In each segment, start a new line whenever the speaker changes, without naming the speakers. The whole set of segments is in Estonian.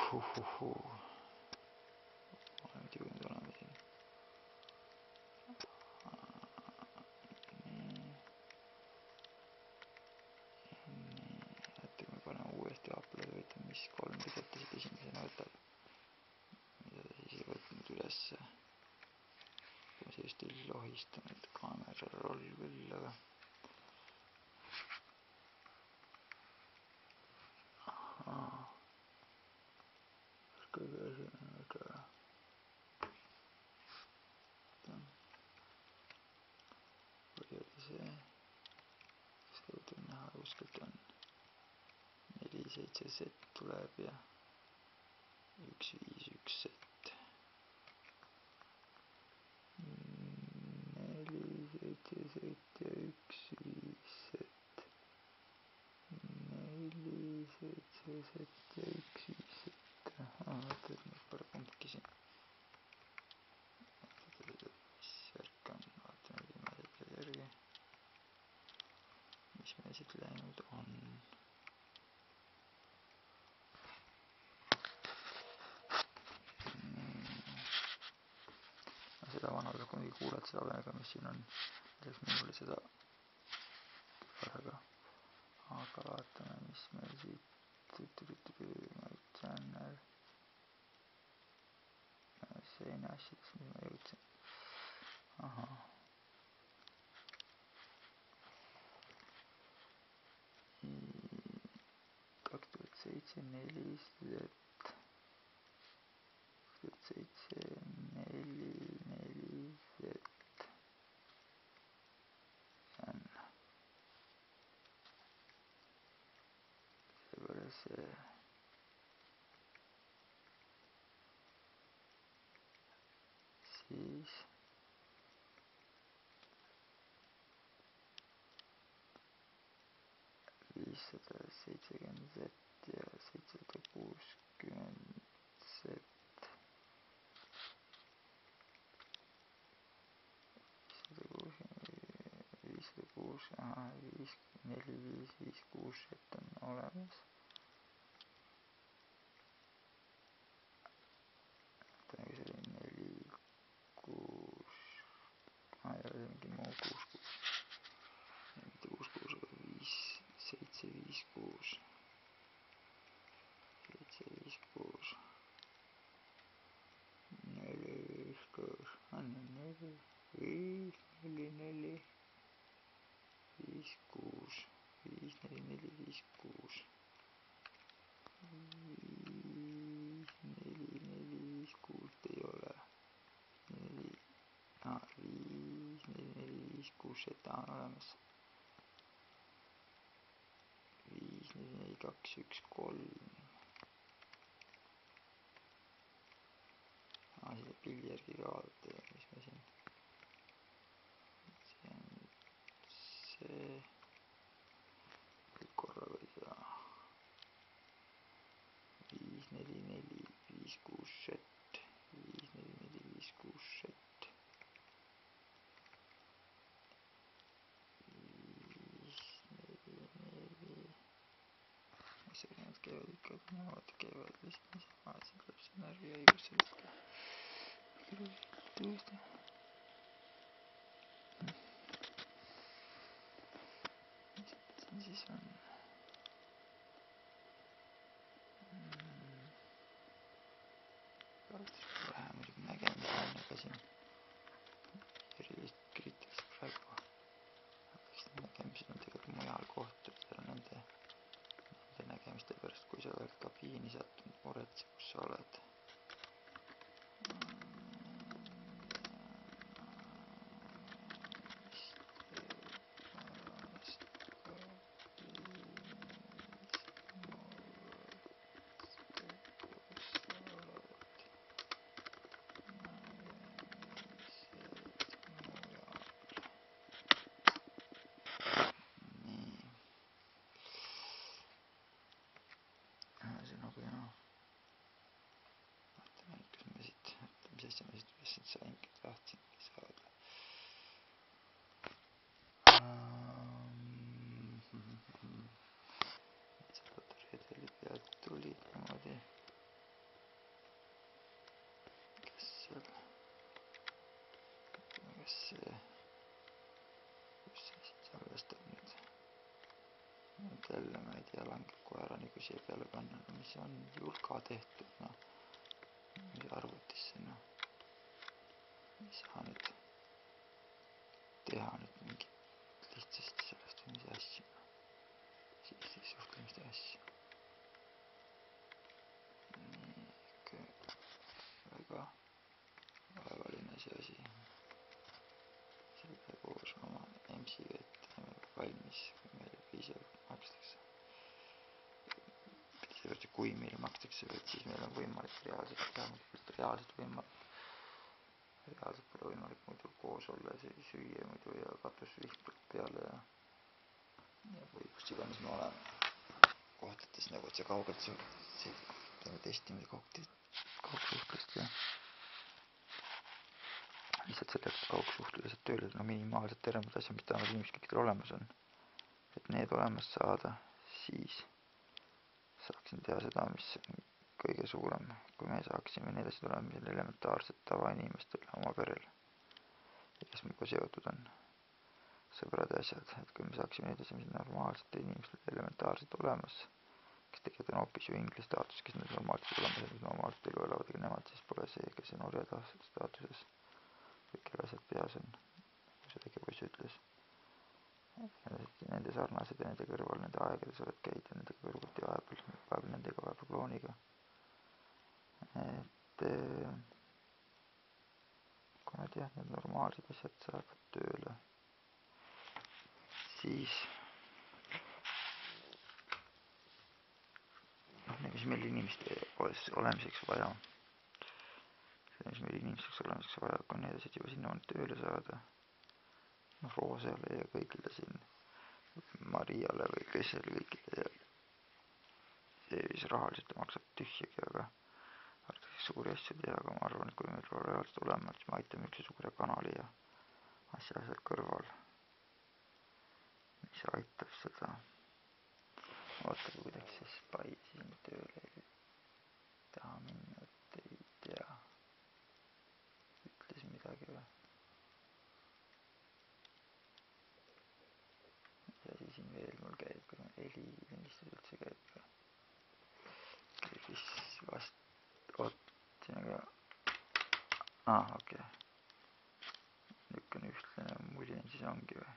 olen nüüd jõudnud olema siin. Oota, kui me paneme uuesti upload, võtame mis 3 videot siit esimesena võtab, mida ta siis ei võtnud ülesse. Ma sellist lohistanud kaamera roll küll, aga kõige esimene või oli see, kas te võite näha, kuskilt on 4-7 set tuleb ja 1-5-1 set 4-7 set ja 1-5 set 4-7 set ja 1-5 set. Vaata, et nüüd pole kumbki siin. Mis värk on, vaatame viimaselt järgi, mis meil siit läinud on. Seda vana peab kunagi kuulata, seda aega, mis siin on. Teeks minul seda korraga. Aga vaatame, mis meil siit my channel seina asjadest, mis ma jõudsin. Ahah. 2007 4 Z 2007 4 Z see on seepärast see siis 570 Z ja 760 Z 506, 4556 Z on olemas. Kui see oli 46, ja mingi muu 66, mitte 66, aga 756 756 456 on 4 5 4 4 5 6 5 4 4 5 6 5 4 4 5 6 ei ole 4 5 4 4 5 6 Z on olemas 5 4 4 2 1 3 selle pilli järgi ka vaadata, mis me siin see on see kõik korraga ei saa 5 4 4 5 6 Z 5 4 4 5 6 Z 5 4 4 mis see need käivad ikka vaata käivad lihtsalt niisama, et siin tuleb see närvi õigus sellest tõesti mis siin siis on vähe muidugi nägemist on, aga siin erilist kriitilist praegu nägemised on tegelikult mujal kohtadel nende nägemiste pärast, kui sa oled kabiini sattunud, muretse, kus sa oled. See nagu jah et jälle ma ei tea, langeb koera nagu siia peale panna, no mis on julga tehtud, noh, mis arvutisse, noh, ei saa nüüd teha nüüd mingit lihtsasti sellest või mis asja, noh, siis suhtlemiste asja. Nii, ikka väga vaevaline see asi. Selle koos oma EMS-iga ette valmis, kui meile piisavalt makstakse. Seepärast, kui meile makstakse, siis meil on võimalik reaalselt teha, reaalselt pole võimalik muidu koos olla ja süüa muidu ja katusvihm tuleb peale või kus iganes me oleme kohtades, nagu et see kaugelt testimise kaugsuhtlust ja lihtsalt selleks kaugsuhtlused tööle, no minimaalsed tervemad asjad, mis tähendab inimesed kõikidel olemas on, et need olemas saada, siis saaksin teha seda, mis on kõige suurem, kui me saaksime need asjad olema, mis on elementaarsed tavainimestel oma perel, kes minuga seotud on, sõbrad ja asjad, et kui me saaksime need asjad, mis on normaalsed inimestel elementaarsed olemas, kes tegelikult on hoopis ju ingli staatus, kes need normaalsed olemas, mis normaalset elu elavad, aga nemad siis pole see, kes on orja staatuses, kõikil asjad peas on, kui see väike poiss ütles. Nende sarnased ja nende kõrval, nende aegades oled käid ja nendega kõrvuti vahepeal nendega vahepeal klooniga. Et kui nad jah, need normaalsed asjad saavad tööle, siis mis meil inimeste olemiseks vaja, kui need asjad juba sinna on tööle saada, noh, Roosele ja kõigile siin, Mariale või Krisele kõikide ja see, mis rahaliselt maksab tühjagi, aga arvatakse suuri asju teha, aga ma arvan, et kui meil reaalselt olema, siis me aitame üks suure kanali ja asja seal kõrval, mis aitab seda. Oota, kuidagi see Spy siin tööle ei taha minna, et ei tea, ütles midagi või? Mis asi siin veel mul käib, kui helilindistus üldse käib või? Siis vast, siin aga, okei. Niisugune ühtlane muljen siis ongi või?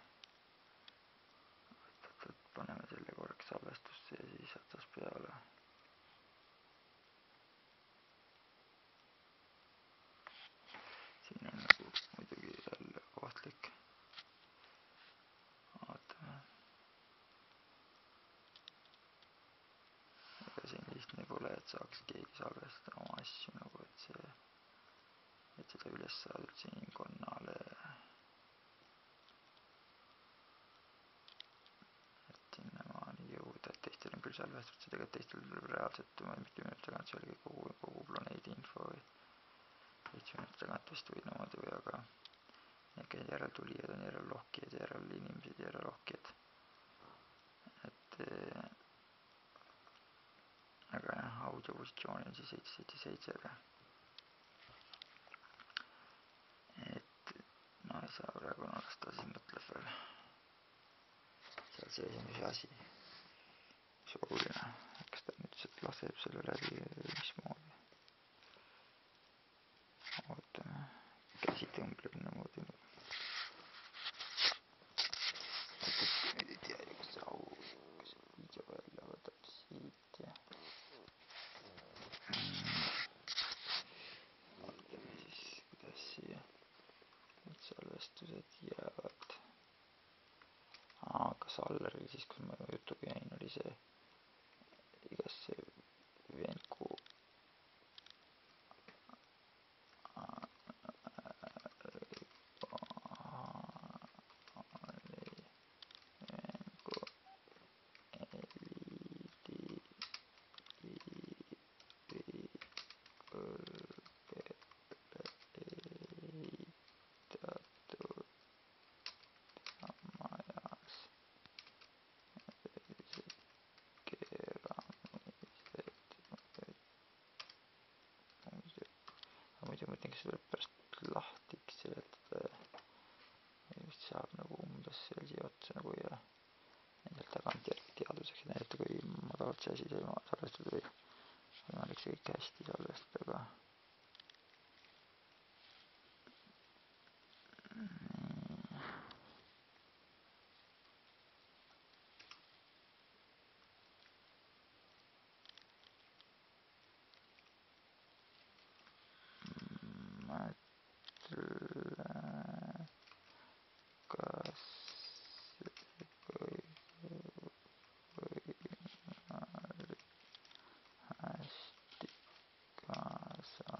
Paneme selle korraks salvestusse ja siis otsas peale. Siin on nagu muidugi jälle ohtlik. Vaatame. Ega siin lihtne pole, et saaks keegi salvestada oma asju nagu, et seda üles saada üldse inimkonnale. Sinnamaani jõuda, et teistel on küll salvestatud, see tegelikult teistel tuleb reaalselt mitte minuti tagant, see oli kogu planeedi info või 7 minuti tagant vist või niimoodi või, aga need järeltulijad on järellohkijad, järelinimesed, järellohkijad, et aga jah, audiopositsiooni on siis 777, aga et no ei saa praegu nalasta, siis mõtleb veel seal sees on üks asi, mis oluline, kas ta nüüd laseb selle läbi mismoodi. Ootame, käsi tõmbleb niimoodi. Nüüd ei tea ju, kas see video välja võtab siit ja vaatame siis, kuidas siia need salvestused jäävad. Kas Alleril siis, kus ma jutuga jäin, oli see igas see Venku muidu mõtlengi seda pärast lahtiks seletada ja vist saab nagu umbes seal siia otsa nagu ja endal tagantjärgi teada saab see asi toimuma salvestada või võimalik see kõik hästi salvestada, aga kas võimalik hästi kaasa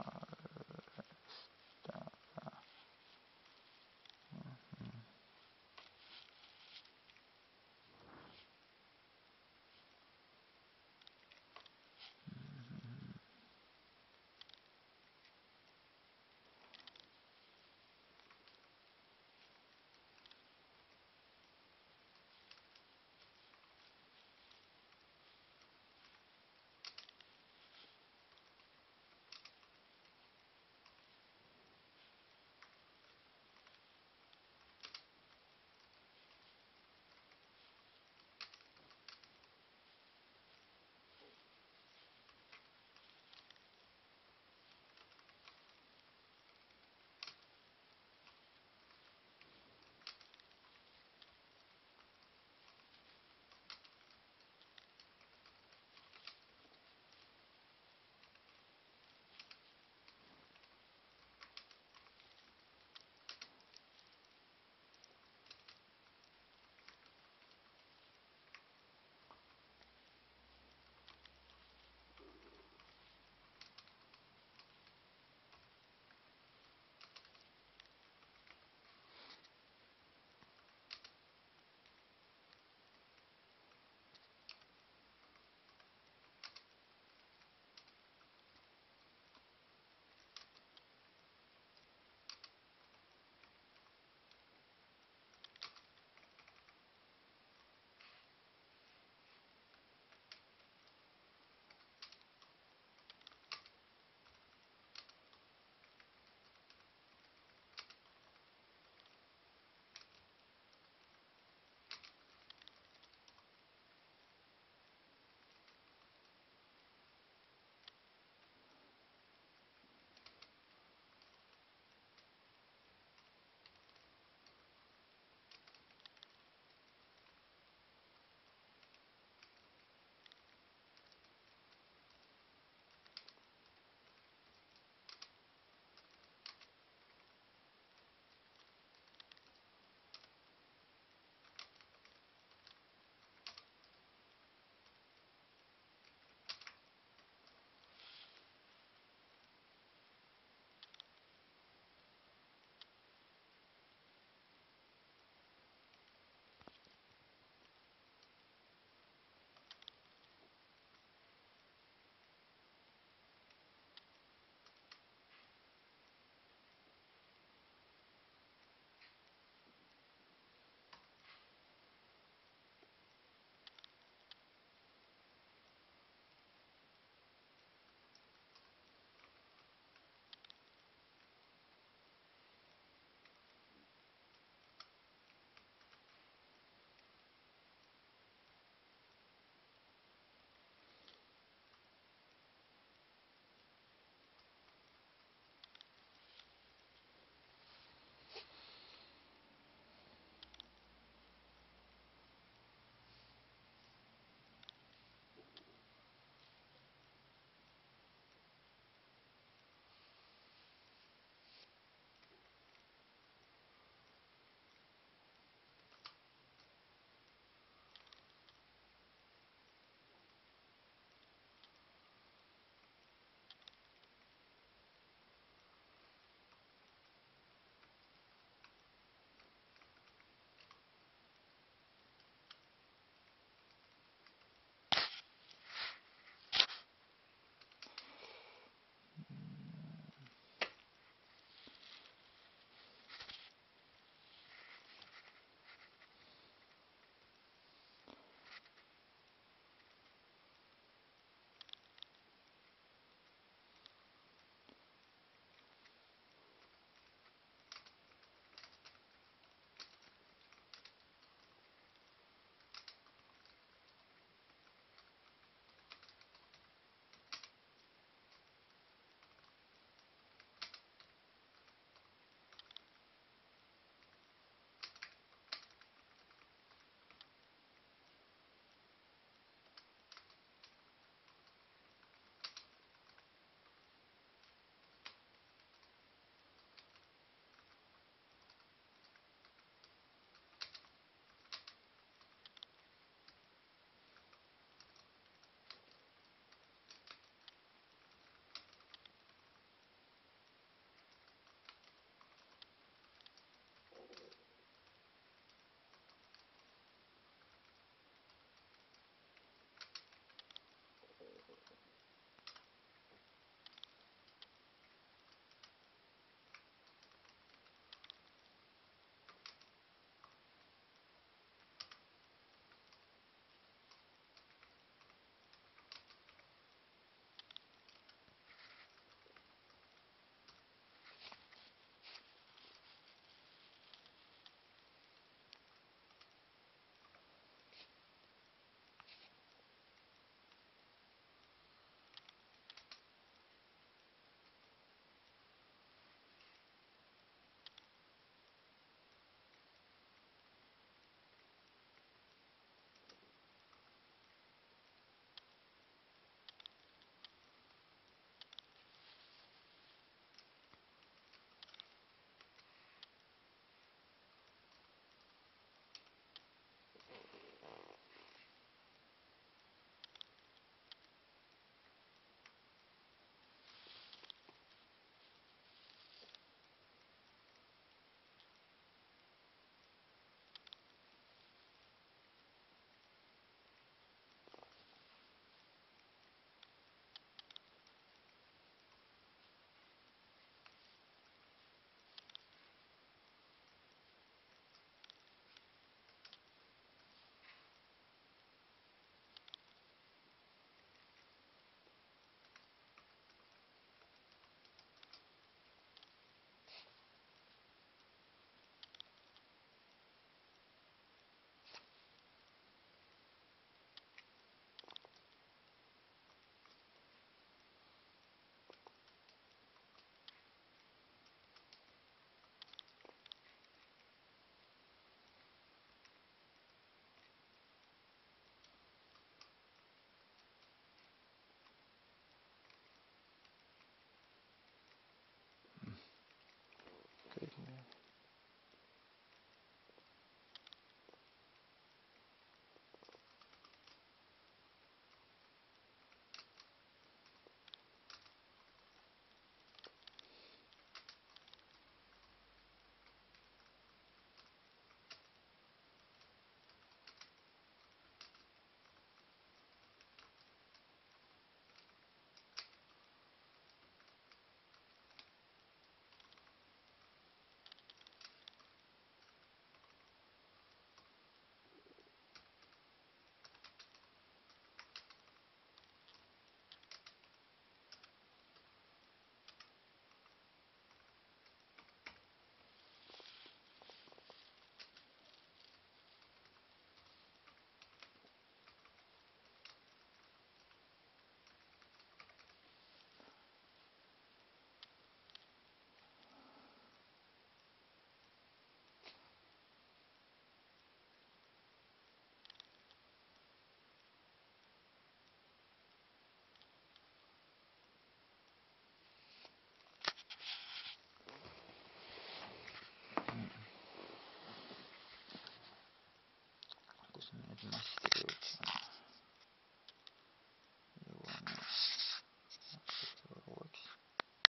kus need massidega juurde panna.